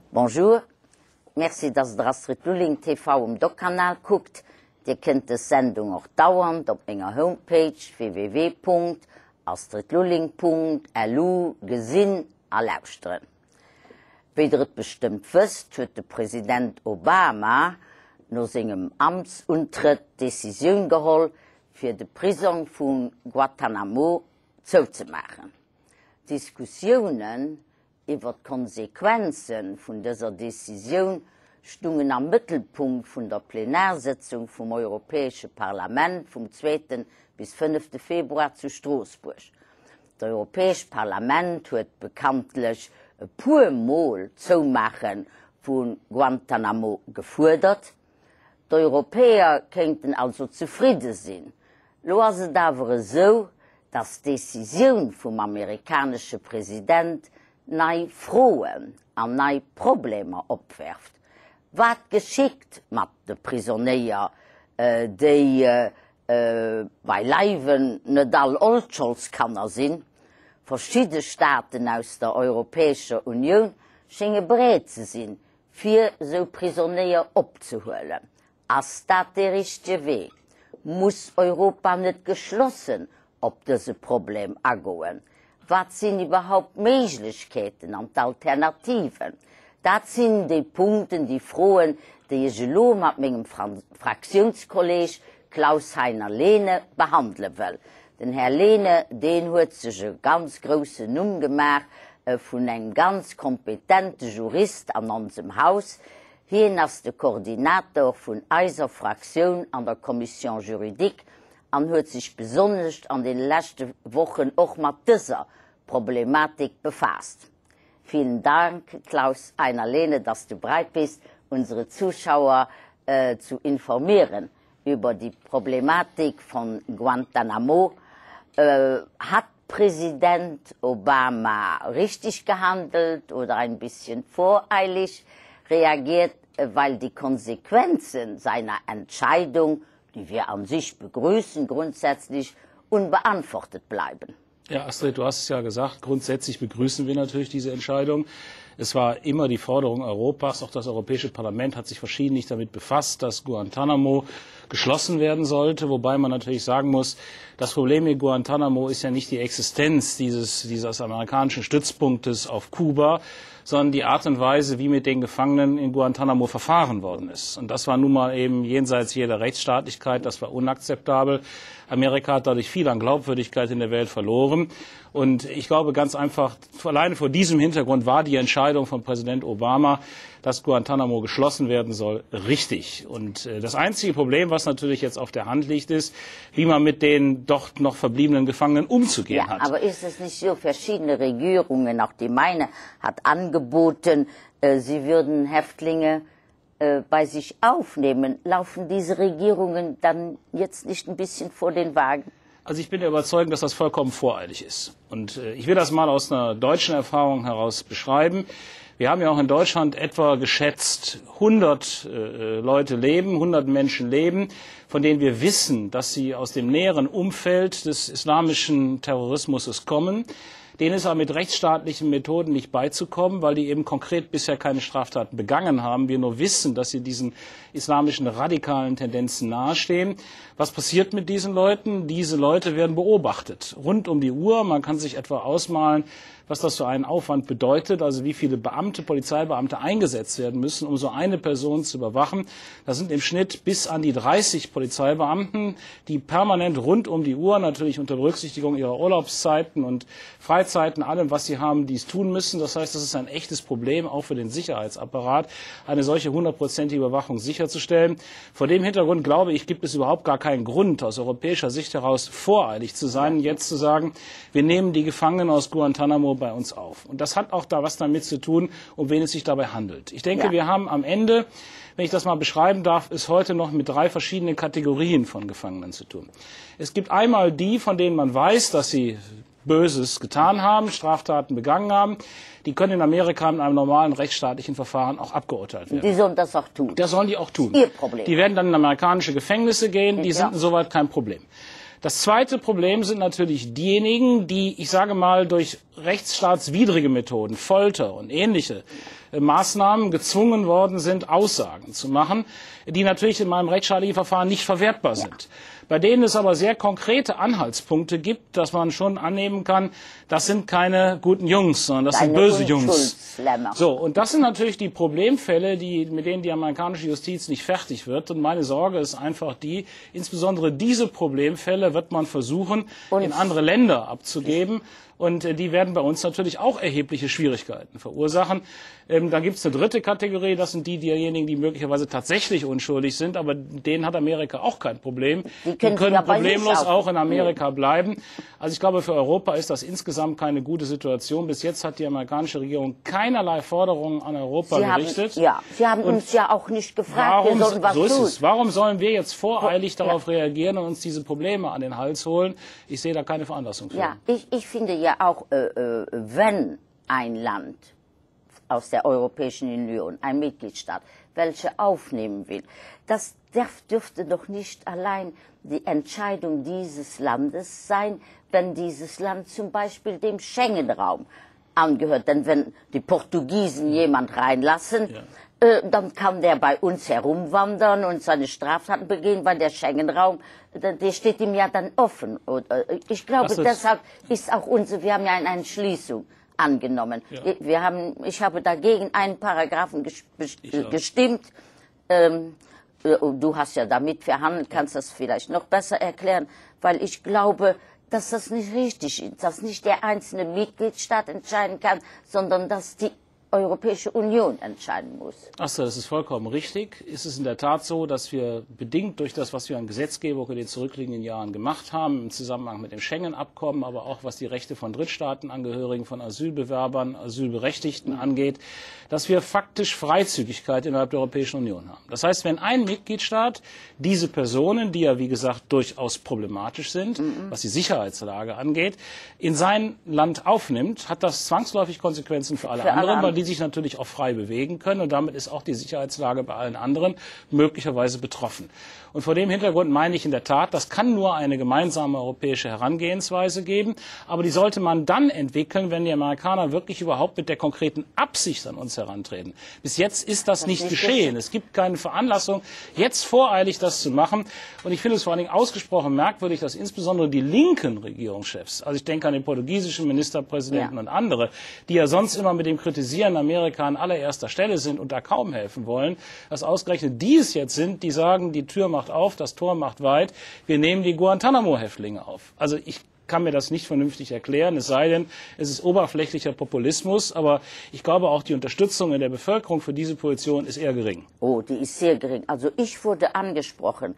Bonjour, merci, dass ihr Astrid Lulling TV im Doc-Kanal guckt. Ihr könnt die Sendung auch dauernd auf meiner Homepage www.astridlulling.lu gesinn erlauschteren. Wie ihr bestimmt wisst, hat der Präsident Obama nach seinem Amtsuntritt Decision geholt, für die Prison von Guantanamo zuzumachen. Diskussionen über die Konsequenzen von dieser Decision standen am Mittelpunkt von der Plenarsitzung vom Europäischen Parlament vom 2. bis 5. Februar zu Straßburg. Das Europäische Parlament hat bekanntlich ein paar Mal Zumachen von Guantanamo gefordert. Die Europäer könnten also zufrieden sein. Nur ist es aber so, dass die Decision vom amerikanischen Präsidenten neue Fragen und neue Probleme abwirft. Was geschieht mit den Prisonnieren, die bei Leiben nicht alle Unschuldskanner sind? Verschiedene Staaten aus der Europäischen Union scheinen bereit zu sein, für so Prisonniere abzuholen. Ist das der richtige Weg? Muss Europa nicht geschlossen auf dieses Problem angehen? Was sind überhaupt Möglichkeiten und Alternativen? Das sind die Punkte, die Fragen, die ich mit meinem Fraktionskollegen Klaus-Heiner Lehne behandeln will. Denn Herr Lehne, den hat sich einen ganz großen Namen gemacht von einem ganz kompetenten Jurist an unserem Haus. Hier ist der Koordinator von unserer Fraktion an der Kommission Juridik und hat sich besonders an den letzten Wochen auch mit dieser Problematik befasst. Vielen Dank, Klaus-Heiner Lehne, dass du bereit bist, unsere Zuschauer zu informieren über die Problematik von Guantanamo. Hat Präsident Obama richtig gehandelt oder ein bisschen voreilig reagiert, weil die Konsequenzen seiner Entscheidung, die wir an sich begrüßen, grundsätzlich unbeantwortet bleiben? Ja, Astrid, du hast es ja gesagt, grundsätzlich begrüßen wir natürlich diese Entscheidung. Es war immer die Forderung Europas, auch das Europäische Parlament hat sich verschiedentlich damit befasst, dass Guantanamo geschlossen werden sollte, wobei man natürlich sagen muss, das Problem mit Guantanamo ist ja nicht die Existenz dieses amerikanischen Stützpunktes auf Kuba, sondern die Art und Weise, wie mit den Gefangenen in Guantanamo verfahren worden ist. Und das war nun mal eben jenseits jeder Rechtsstaatlichkeit, das war unakzeptabel. Amerika hat dadurch viel an Glaubwürdigkeit in der Welt verloren. Und ich glaube ganz einfach, alleine vor diesem Hintergrund war die Entscheidung von Präsident Obama, dass Guantanamo geschlossen werden soll, richtig. Und das einzige Problem, was natürlich jetzt auf der Hand liegt, ist, wie man mit den doch noch verbliebenen Gefangenen umzugehen hat. Aber ist es nicht so, verschiedene Regierungen, auch die meine, hat angeboten, sie würden Häftlinge bei sich aufnehmen. Laufen diese Regierungen dann jetzt nicht ein bisschen vor den Wagen? Also ich bin der Überzeugung, dass das vollkommen voreilig ist. Und ich will das mal aus einer deutschen Erfahrung heraus beschreiben. Wir haben ja auch in Deutschland etwa geschätzt 100 Leute leben, 100 Menschen leben, von denen wir wissen, dass sie aus dem näheren Umfeld des islamischen Terrorismus kommen. Denen ist aber mit rechtsstaatlichen Methoden nicht beizukommen, weil die eben konkret bisher keine Straftaten begangen haben. Wir nur wissen, dass sie diesen islamischen radikalen Tendenzen nahestehen. Was passiert mit diesen Leuten? Diese Leute werden beobachtet, rund um die Uhr. Man kann sich etwa ausmalen, was das für einen Aufwand bedeutet, also wie viele Beamte, Polizeibeamte eingesetzt werden müssen, um so eine Person zu überwachen. Das sind im Schnitt bis an die 30 Polizeibeamten, die permanent rund um die Uhr, natürlich unter Berücksichtigung ihrer Urlaubszeiten und Freizeiten, allem, was sie haben, dies tun müssen. Das heißt, das ist ein echtes Problem, auch für den Sicherheitsapparat, eine solche 100%ige Überwachung sicherzustellen. Vor dem Hintergrund, glaube ich, gibt es überhaupt gar keinen Grund, aus europäischer Sicht heraus voreilig zu sein, jetzt zu sagen, wir nehmen die Gefangenen aus Guantanamo bei uns auf. Und das hat auch da was damit zu tun, um wen es sich dabei handelt. Ich denke, wir haben am Ende, wenn ich das mal beschreiben darf, es heute noch mit 3 verschiedenen Kategorien von Gefangenen zu tun. Es gibt einmal die, von denen man weiß, dass sie Böses getan haben, Straftaten begangen haben. Die können in Amerika in einem normalen rechtsstaatlichen Verfahren auch abgeurteilt werden. Die sollen das auch tun. Das sollen die auch tun. Ihr Problem. Die werden dann in amerikanische Gefängnisse gehen, die sind insoweit kein Problem. Das zweite Problem sind natürlich diejenigen, die, ich sage mal, durch rechtsstaatswidrige Methoden, Folter und ähnliche Maßnahmen gezwungen worden sind, Aussagen zu machen, die natürlich in meinem rechtsstaatlichen Verfahren nicht verwertbar sind. Bei denen es aber sehr konkrete Anhaltspunkte gibt, dass man schon annehmen kann, das sind keine guten Jungs, sondern das sind böse Jungs. So, und das sind natürlich die Problemfälle, mit denen die amerikanische Justiz nicht fertig wird. Und meine Sorge ist einfach die, insbesondere diese Problemfälle wird man versuchen, in andere Länder abzugeben. Und die werden bei uns natürlich auch erhebliche Schwierigkeiten verursachen. Dann gibt es eine dritte Kategorie, das sind diejenigen, die möglicherweise tatsächlich unschuldig sind, aber denen hat Amerika auch kein Problem. Die können problemlos auch in Amerika bleiben. Also ich glaube, für Europa ist das insgesamt keine gute Situation. Bis jetzt hat die amerikanische Regierung keinerlei Forderungen an Europa gerichtet. Sie haben uns ja auch nicht gefragt, wir sollen was tun. Warum sollen wir jetzt voreilig darauf reagieren und uns diese Probleme an den Hals holen? Ich sehe da keine Veranlassung für. Ja, ich finde ja auch, wenn ein Land aus der Europäischen Union, ein Mitgliedstaat, welche aufnehmen will, das dürfte doch nicht allein die Entscheidung dieses Landes sein, wenn dieses Land zum Beispiel dem Schengen-Raum angehört. Denn wenn die Portugiesen jemand reinlassen, dann kann der bei uns herumwandern und seine Straftaten begehen, weil der Schengen-Raum, der steht ihm ja dann offen. Ich glaube, deshalb ist auch wir haben ja eine Entschließung angenommen. Ja. Ich habe dagegen einen Paragraphen gestimmt. Du hast ja damit verhandelt, kannst das vielleicht noch besser erklären, weil ich glaube, dass das nicht richtig ist, dass nicht der einzelne Mitgliedstaat entscheiden kann, sondern dass die Europäische Union entscheiden muss. Das ist vollkommen richtig. Es ist in der Tat so, dass wir bedingt durch das, was wir an Gesetzgebung in den zurückliegenden Jahren gemacht haben, im Zusammenhang mit dem Schengen-Abkommen, aber auch was die Rechte von Drittstaatenangehörigen, von Asylbewerbern, Asylberechtigten angeht, dass wir faktisch Freizügigkeit innerhalb der Europäischen Union haben. Das heißt, wenn ein Mitgliedstaat diese Personen, die ja wie gesagt durchaus problematisch sind, was die Sicherheitslage angeht, in sein Land aufnimmt, hat das zwangsläufig Konsequenzen für alle anderen, weil die sich natürlich auch frei bewegen können und damit ist auch die Sicherheitslage bei allen anderen möglicherweise betroffen. Und vor dem Hintergrund meine ich in der Tat, das kann nur eine gemeinsame europäische Herangehensweise geben, aber die sollte man dann entwickeln, wenn die Amerikaner wirklich überhaupt mit der konkreten Absicht an uns herantreten. Bis jetzt ist das nicht geschehen. Es gibt keine Veranlassung, jetzt voreilig das zu machen. Und ich finde es vor allen Dingen ausgesprochen merkwürdig, dass insbesondere die linken Regierungschefs, also ich denke an den portugiesischen Ministerpräsidenten und andere, die ja sonst immer mit dem Kritisieren Amerika an allererster Stelle sind und da kaum helfen wollen, dass ausgerechnet die es jetzt sind, die sagen, die Tür macht auf, das Tor macht weit, wir nehmen die Guantanamo-Häftlinge auf. Also ich kann mir das nicht vernünftig erklären, es sei denn, es ist oberflächlicher Populismus, aber ich glaube auch die Unterstützung in der Bevölkerung für diese Position ist eher gering. Oh, die ist sehr gering. Also ich wurde angesprochen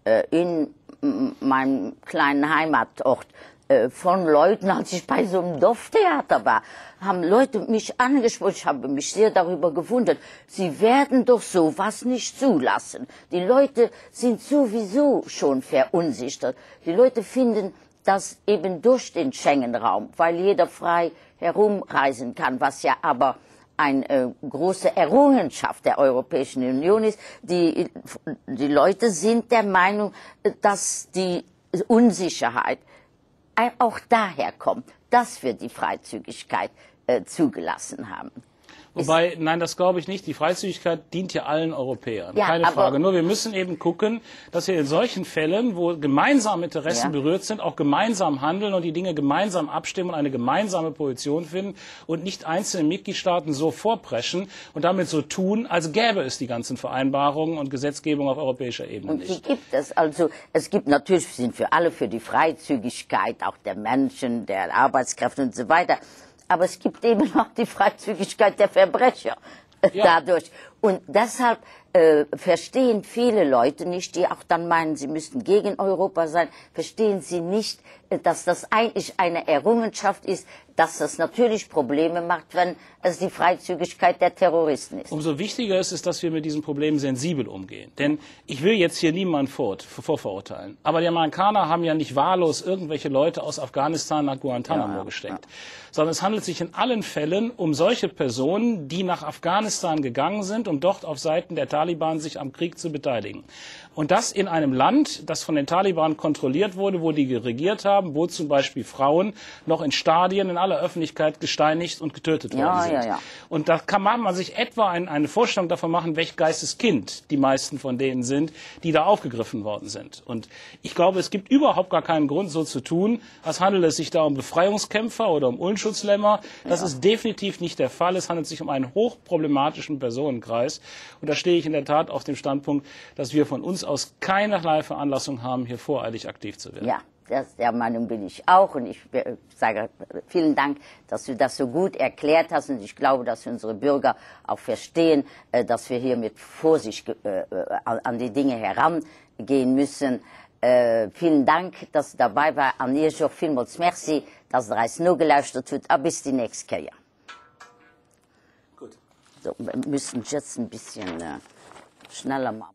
in meinem kleinen Heimatort von Leuten, als ich bei so einem Dorftheater war, haben Leute mich angesprochen, ich habe mich sehr darüber gewundert, sie werden doch sowas nicht zulassen. Die Leute sind sowieso schon verunsichert. Die Leute finden, dass eben durch den Schengen-Raum, weil jeder frei herumreisen kann, was ja aber eine große Errungenschaft der Europäischen Union ist, die Leute sind der Meinung, dass die Unsicherheit auch daher kommt, dass wir die Freizügigkeit zugelassen haben. Wobei, nein, das glaube ich nicht. Die Freizügigkeit dient ja allen Europäern, ja, keine Frage. Nur wir müssen eben gucken, dass wir in solchen Fällen, wo gemeinsame Interessen berührt sind, auch gemeinsam handeln und die Dinge gemeinsam abstimmen und eine gemeinsame Position finden und nicht einzelne Mitgliedstaaten so vorpreschen und damit so tun, als gäbe es die ganzen Vereinbarungen und Gesetzgebung auf europäischer Ebene nicht. Und die gibt es. Also es gibt natürlich, wir sind für alle für die Freizügigkeit, auch der Menschen, der Arbeitskräfte und so weiter. Aber es gibt eben auch die Freizügigkeit der Verbrecher dadurch. Und deshalb verstehen viele Leute nicht, die auch dann meinen, sie müssten gegen Europa sein, verstehen sie nicht, dass das eigentlich eine Errungenschaft ist, dass das natürlich Probleme macht, wenn es die Freizügigkeit der Terroristen ist. Umso wichtiger ist es, dass wir mit diesen Problemen sensibel umgehen. Denn ich will jetzt hier niemanden vorverurteilen. Aber die Amerikaner haben ja nicht wahllos irgendwelche Leute aus Afghanistan nach Guantanamo gesteckt. Sondern es handelt sich in allen Fällen um solche Personen, die nach Afghanistan gegangen sind, um dort auf Seiten der Taliban sich am Krieg zu beteiligen. Und das in einem Land, das von den Taliban kontrolliert wurde, wo die regiert haben, wo zum Beispiel Frauen noch in Stadien in aller Öffentlichkeit gesteinigt und getötet worden sind. Und da kann man sich etwa eine Vorstellung davon machen, welch Geisteskind die meisten von denen sind, die da aufgegriffen worden sind. Und ich glaube, es gibt überhaupt gar keinen Grund, so zu tun, als handelt es sich da um Befreiungskämpfer oder um Unschutzlämmer. Das ist definitiv nicht der Fall. Es handelt sich um einen hochproblematischen Personenkreis. Und da stehe ich in der Tat auf dem Standpunkt, dass wir von uns aus keinerlei Veranlassung haben, hier voreilig aktiv zu werden. Ja, der Meinung bin ich auch. Und ich sage vielen Dank, dass du das so gut erklärt hast. Und ich glaube, dass unsere Bürger auch verstehen, dass wir hier mit Vorsicht an die Dinge herangehen müssen. Vielen Dank, dass du dabei warst. An ihr auch vielmals merci, dass du uns nur gelauscht hast. Bis die nächste Jahr. Gut. So, wir müssen jetzt ein bisschen schneller machen.